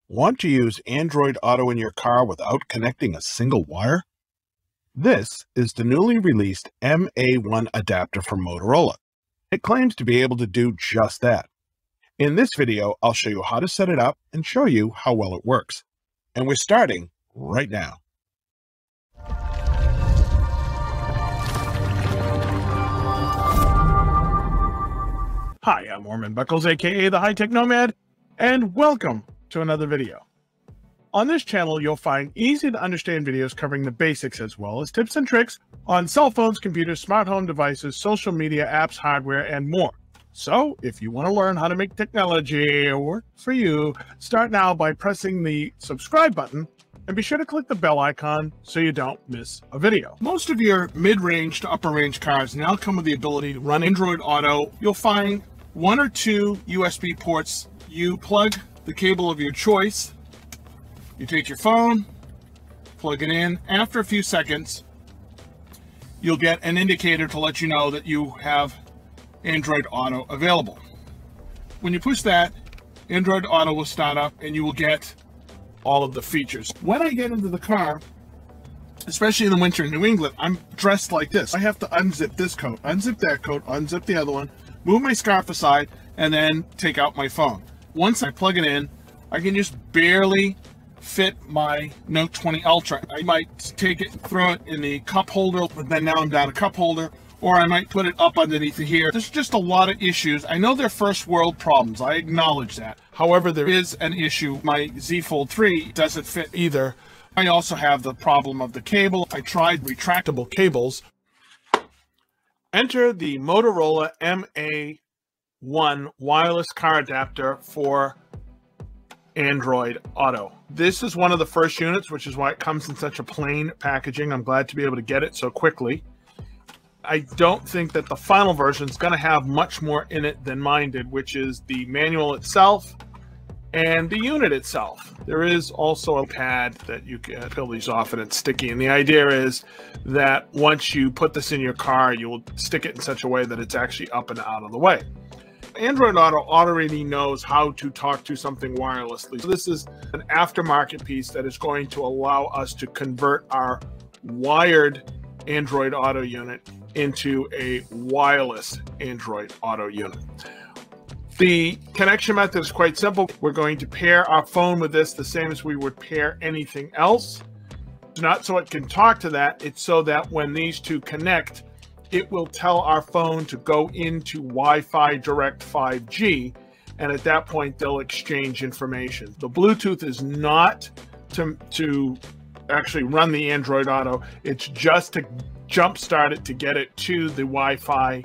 Want to use Android Auto in your car without connecting a single wire? This is the newly released MA1 adapter from Motorola. It claims to be able to do just that. In this video, I'll show you how to set it up and show you how well it works. And we're starting right now. Hi, I'm Orman Beckles, aka TheHiTechNomad, and welcome to another video. On this channel, you'll find easy to understand videos covering the basics as well as tips and tricks on cell phones, computers, smart home devices, social media, apps, hardware, and more. So if you want to learn how to make technology work for you, start now by pressing the subscribe button and be sure to click the bell icon so you don't miss a video. Most of your mid-range to upper-range cars now come with the ability to run Android Auto. You'll find one or two USB ports. You plug the cable of your choice. You take your phone, plug it in. After a few seconds, you'll get an indicator to let you know that you have Android Auto available. When you push that, Android Auto will start up and you will get all of the features. When I get into the car, especially in the winter in New England, I'm dressed like this. I have to unzip this coat, unzip that coat, unzip the other one, move my scarf aside, and then take out my phone. Once I plug it in, I can just barely fit my Note 20 Ultra. I might take it, throw it in the cup holder, but then now I'm down a cup holder, or I might put it up underneath here. There's just a lot of issues. I know they're first world problems. I acknowledge that. However, there is an issue. My Z Fold 3 doesn't fit either. I also have the problem of the cable. I tried retractable cables. Enter the Motorola MA1 wireless car adapter for Android Auto. This is one of the first units, which is why it comes in such a plain packaging. I'm glad to be able to get it so quickly. I don't think that the final version is going to have much more in it than mine did, which is the manual itself and the unit itself. There is also a pad that you can peel these off and it's sticky. And the idea is that once you put this in your car, you'll stick it in such a way that it's actually up and out of the way. Android Auto already knows how to talk to something wirelessly. So this is an aftermarket piece that is going to allow us to convert our wired Android Auto unit into a wireless Android Auto unit. The connection method is quite simple. We're going to pair our phone with this the same as we would pair anything else. It's not so it can talk to that, it's so that when these two connect, it will tell our phone to go into Wi-Fi Direct 5G, and at that point they'll exchange information. The Bluetooth is not to actually run the Android Auto, it's just to jumpstart it to get it to the Wi-Fi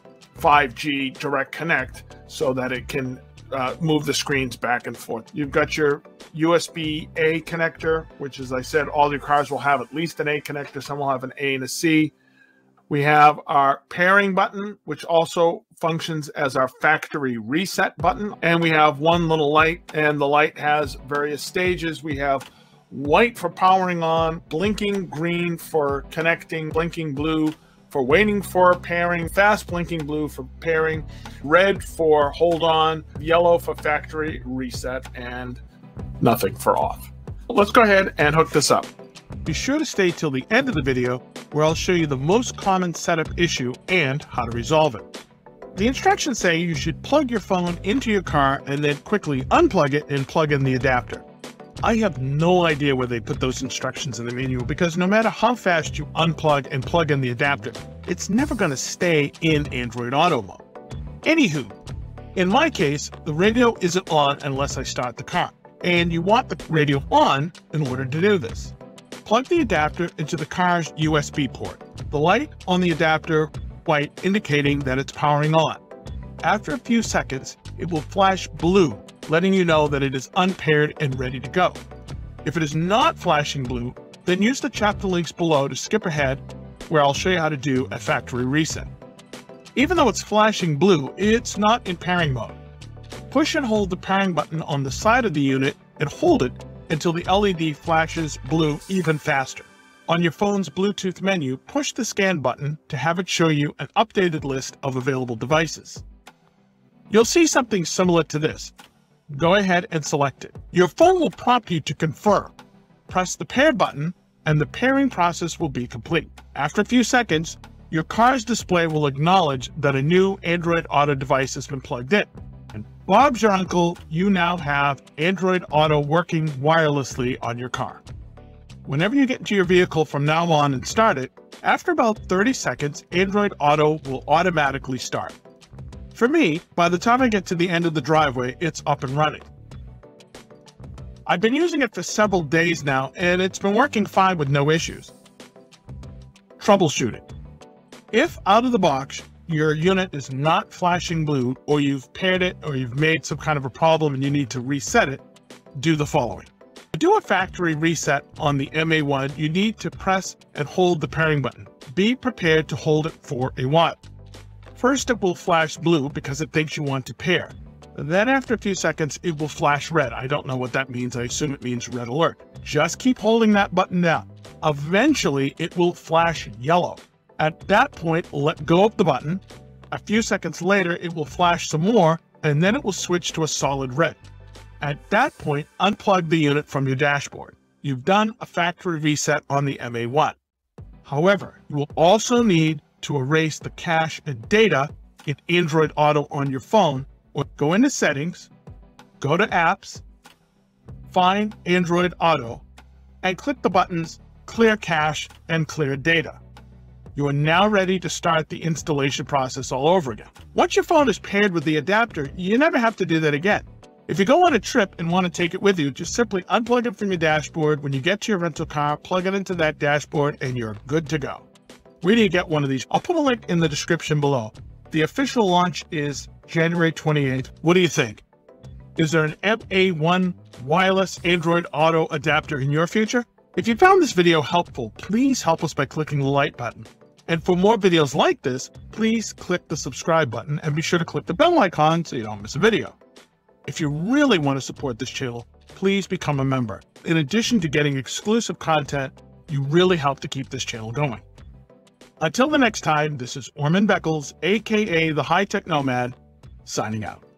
5G Direct Connect so that it can move the screens back and forth. You've got your USB-A connector, which, as I said, all your cars will have at least an A connector. Some will have an A and a C. We have our pairing button, which also functions as our factory reset button. And we have one little light, and the light has various stages. We have white for powering on, blinking green for connecting, blinking blue for waiting for pairing, fast blinking blue for pairing, red for hold on, yellow for factory reset, and nothing for off. Let's go ahead and hook this up. Be sure to stay till the end of the video where I'll show you the most common setup issue and how to resolve it. The instructions say you should plug your phone into your car and then quickly unplug it and plug in the adapter. I have no idea where they put those instructions in the manual because no matter how fast you unplug and plug in the adapter, it's never going to stay in Android Auto mode. Anywho, in my case, the radio isn't on unless I start the car, and you want the radio on in order to do this. Plug the adapter into the car's USB port. The light on the adapter white indicating that it's powering on. After a few seconds, it will flash blue, letting you know that it is unpaired and ready to go. If it is not flashing blue, then use the chapter links below to skip ahead where I'll show you how to do a factory reset. Even though it's flashing blue, it's not in pairing mode. Push and hold the pairing button on the side of the unit and hold it until the LED flashes blue even faster. On your phone's Bluetooth menu, push the scan button to have it show you an updated list of available devices. You'll see something similar to this. Go ahead and select it. Your phone will prompt you to confirm. Press the pair button and the pairing process will be complete. After a few seconds, your car's display will acknowledge that a new Android Auto device has been plugged in. And Bob's your uncle, you now have Android Auto working wirelessly on your car. Whenever you get into your vehicle from now on and start it, after about 30 seconds, Android Auto will automatically start. For me, by the time I get to the end of the driveway, it's up and running. I've been using it for several days now, and it's been working fine with no issues. Troubleshooting. If out of the box, your unit is not flashing blue, or you've paired it, or you've made some kind of a problem and you need to reset it, do the following. To do a factory reset on the MA1, you need to press and hold the pairing button. Be prepared to hold it for a while. First, it will flash blue because it thinks you want to pair. Then after a few seconds, it will flash red. I don't know what that means. I assume it means red alert. Just keep holding that button down. Eventually, it will flash yellow. At that point, let go of the button. A few seconds later, it will flash some more, and then it will switch to a solid red. At that point, unplug the unit from your dashboard. You've done a factory reset on the MA1. However, you will also need to erase the cache and data in Android Auto on your phone, or go into Settings, go to Apps, find Android Auto, and click the buttons Clear Cache and Clear Data. You are now ready to start the installation process all over again. Once your phone is paired with the adapter, you never have to do that again. If you go on a trip and want to take it with you, just simply unplug it from your dashboard. When you get to your rental car, plug it into that dashboard and you're good to go. Where do you get one of these? I'll put a link in the description below. The official launch is January 28th. What do you think? Is there an MA1 wireless Android Auto adapter in your future? If you found this video helpful, please help us by clicking the like button. And for more videos like this, please click the subscribe button and be sure to click the bell icon so you don't miss a video. If you really want to support this channel, please become a member. In addition to getting exclusive content, you really help to keep this channel going. Until the next time, this is Orman Beckles, aka TheHiTechNomad, signing out.